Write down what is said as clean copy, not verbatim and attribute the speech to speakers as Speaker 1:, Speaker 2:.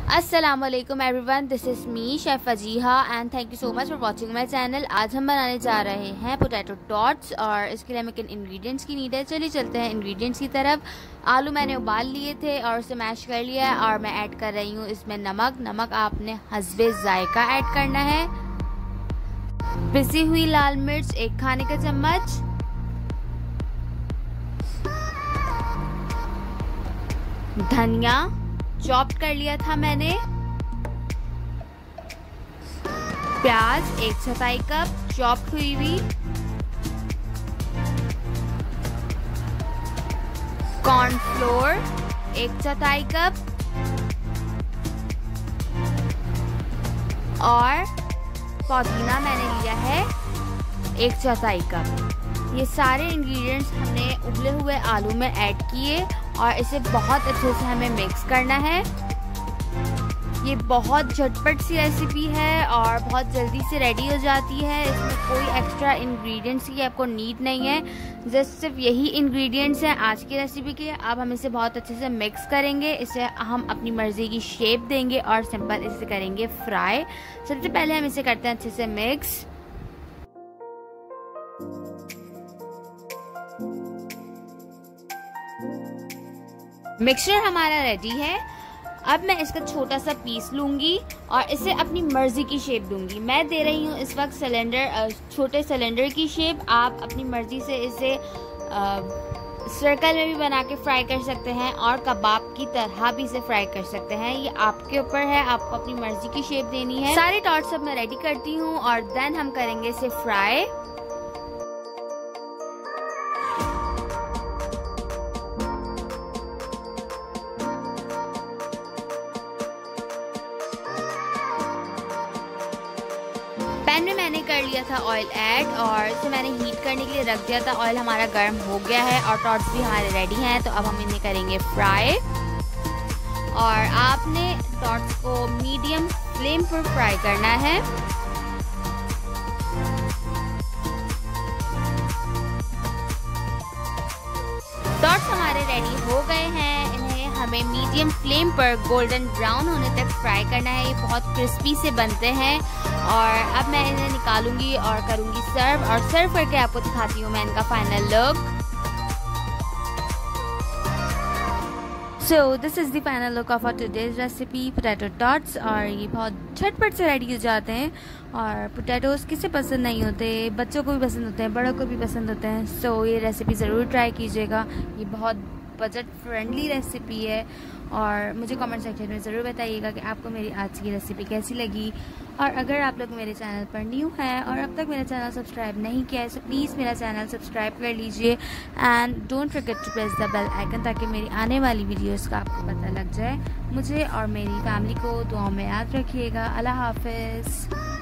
Speaker 1: अस्सलामुअलैकुम everyone, this is me chef Fajiha and thank you so much for watching my channel. आज हम बनाने जा रहे हैं पोटैटो टॉट्स और इसके लिए हमें किन इंग्रेडिएंट्स की नीड है। चलिए चलते हैं इंग्रेडिएंट्स की तरफ। आलू मैंने उबाल लिए थे और उसे मैश कर लिया है और मैं ऐड कर रही हूँ इसमें नमक आपने हस्बे जायका ऐड करना है। पिसी हुई लाल मिर्च 1 खाने का चम्मच, धनिया चॉप कर लिया था मैंने, प्याज 1/4 कप चॉप हुई हुई, कॉर्नफ्लोर 1/4 कप और पुदीना मैंने लिया है 1/4 कप। ये सारे इंग्रेडिएंट्स हमने उबले हुए आलू में ऐड किए और इसे बहुत अच्छे से हमें मिक्स करना है। ये बहुत झटपट सी रेसिपी है और बहुत जल्दी से रेडी हो जाती है। इसमें कोई एक्स्ट्रा इंग्रेडिएंट्स की आपको नीड नहीं है, जस्ट सिर्फ यही इंग्रेडिएंट्स हैं आज की रेसिपी के। अब हम इसे बहुत अच्छे से मिक्स करेंगे, इसे हम अपनी मर्ज़ी की शेप देंगे और सिंपल इसे करेंगे फ्राई। सबसे पहले हम इसे करते हैं अच्छे से मिक्स। मिक्सचर हमारा रेडी है। अब मैं इसका छोटा सा पीस लूंगी और इसे अपनी मर्जी की शेप दूंगी। मैं दे रही हूँ इस वक्त छोटे सिलेंडर की शेप। आप अपनी मर्जी से इसे सर्कल में भी बना के फ्राई कर सकते हैं और कबाब की तरह भी इसे फ्राई कर सकते हैं। ये आपके ऊपर है, आपको अपनी मर्जी की शेप देनी है। सारे टॉट्स अब मैं रेडी करती हूँ और देन हम करेंगे इसे फ्राई। पैन में मैंने कर लिया था ऑयल ऐड और इसे मैंने हीट करने के लिए रख दिया था। ऑयल हमारा गर्म हो गया है और टॉट्स भी हमारे रेडी हैं, तो अब हम इन्हें करेंगे फ्राई। और आपने टॉट्स को मीडियम फ्लेम पर फ्राई करना है। टॉट्स हमारे रेडी हो गए हैं। हमें मीडियम फ्लेम पर गोल्डन ब्राउन होने तक फ्राई करना है। ये बहुत क्रिस्पी से बनते हैं और अब मैं इन्हें निकालूंगी और करूंगी सर्व, और सर्व करके आपको दिखाती हूँ मैं इनका final look. So this is the final look of our today's recipe, potato tots। और ये बहुत झटपट से रेडी हो जाते हैं और पोटैटोज किसे पसंद नहीं होते, बच्चों को भी पसंद होते हैं, बड़ों को भी पसंद होते हैं। सो ये रेसिपी ज़रूर ट्राई कीजिएगा। ये बहुत बजट फ्रेंडली रेसिपी है और मुझे कमेंट सेक्शन में ज़रूर बताइएगा कि आपको मेरी आज की रेसिपी कैसी लगी। और अगर आप लोग मेरे चैनल पर न्यू हैं और अब तक मेरा चैनल सब्सक्राइब नहीं किया है, तो प्लीज़ मेरा चैनल सब्सक्राइब कर लीजिए and don't forget to press the bell icon, ताकि मेरी आने वाली वीडियोस का आपको पता लग जाए। मुझे और मेरी फैमिली को दुआओं में याद रखिएगा। अल्लाह हाफिज़।